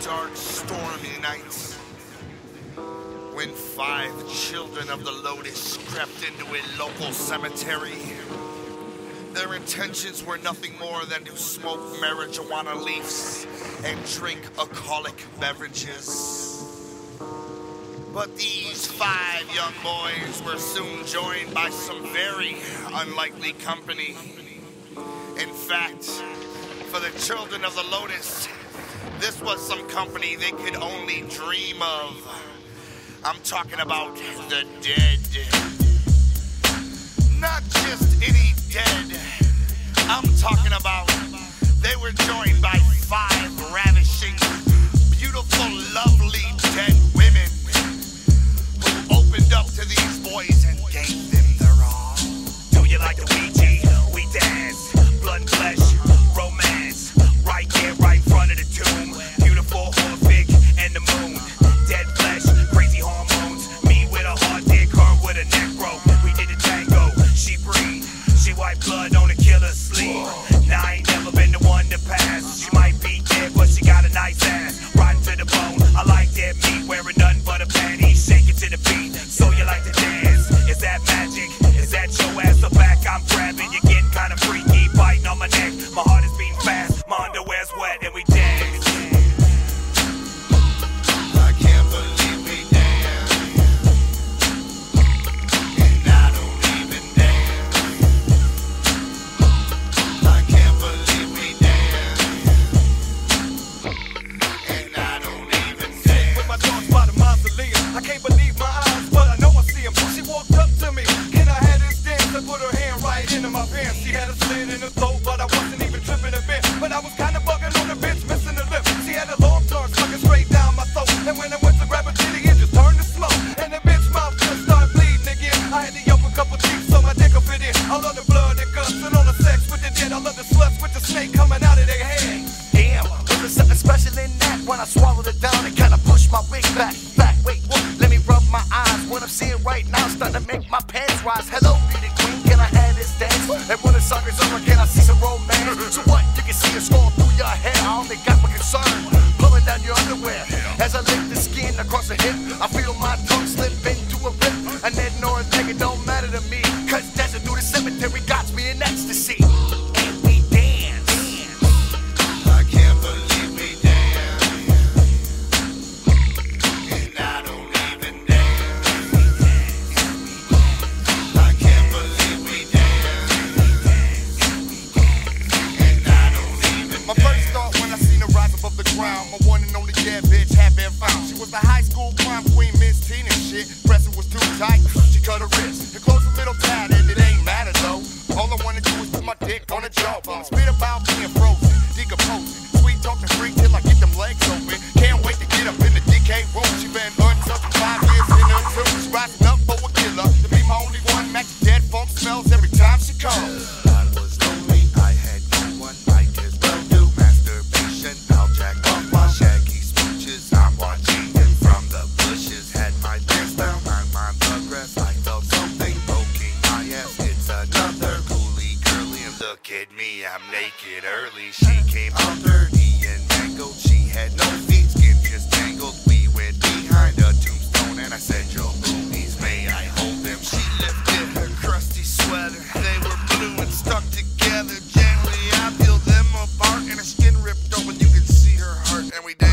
dark, stormy night, when 5 children of the Lotus crept into a local cemetery, their intentions were nothing more than to smoke marijuana leaves and drink alcoholic beverages. But these 5 young boys were soon joined by some very unlikely company. In fact, for the children of the Lotus, this was some company they could only dream of. I'm talking about the dead. Not just any dead. I'm talking about they were joined by 5 ravishing, beautiful, lovely dead women who opened up to these boys and gave them their all. Do you like the Ouija? We dance, blood and flesh, romance. Right there, right in front of the tomb. Beautiful, horrific, and the moon. Dead flesh, crazy hormones. Me with a hard dick, her with a neck broke. We did the tango, she breathed. She wiped blood on the killer's sleeve. Now I ain't never been the one to pass. She might be dead, but she got a nice ass. Rotten to the bone, I like dead meat. Wearing nothing but a panties, shake it to the beat. So you like to dance? Is that magic? Is that your ass? The back I'm grabbing, you're getting kinda freaky. Biting on my neck, my heart is beating fast. My underwear's wet and we dance. I can't believe we dance, and I don't even dance. I can't believe we dance, and I don't even dance. With my thoughts by the mausoleum, I can't believe my eyes, but I know I see him. She walked up to me, can I have this dance? I put her hand right into my pants. She had a slit in her throat, but I wasn't even tripping a bit. But I was kinda bugging on the bitch, missing the lip. She had a long tongue sucking straight down my throat. And when I went to grab her titty, it just turned to smoke. And the bitch mouth just started bleeding again. I had to yelp a couple teeth so my dick will fit in. I love the blood and guts and all the sex with the dead. I love the sluts with the snake coming out of their head. Damn, was there something special in that? When I swallowed it down, it kinda pushed my wig back. Wait, what? Let me rub my eyes. What I'm seeing right now is starting to make my pants rise. Hello, beauty queen, can I have this dance? And when the song is over, can I see some romance? So what? You can see it scroll through your hair. I only got my concern pulling down your underwear. As I lick the skin across the hip, I feel my tongue slip into a rip. And then nor a thing, it don't matter to me. Cause dancing through the cemetery got me in ecstasy. And we dance. I can't believe we dance, and I don't even dance. I can't believe we dance, and I don't even. My first thought when I seen her rise above the ground, my one and only dead bitch had been found. She was the high school crime queen, Miss Teen and shit. Pressure was too tight, she cut her wrist. Her clothes a little tattered, it ain't matter though. All I wanna do is put my dick on her jawbone. Spit about being frozen, decomposing. Sweet talking freak till I get them legs open. Can't wait to get up in the DK room. She been untouched for 5 years in her too. She's rising up for a killer. To be my only one, match dead funk smells every time she comes. I was lonely, I had no one. Might as well do masturbation. I'll jack off my shaggy smooches. I'm watching them from the bushes. Had my pants down, my mind the grass. I felt something poking my ass. It's another coolie girly, and look at me, I'm naked early. She came out dirty and mangled. She had no feet, skin just tangled. We went behind a tombstone, and I said, "Your boobies, may I hold them?" She lifted her crusty sweater. They were blue and stuck together. Gently, I peeled them apart, and her skin ripped open. You could see her heart, and we danced.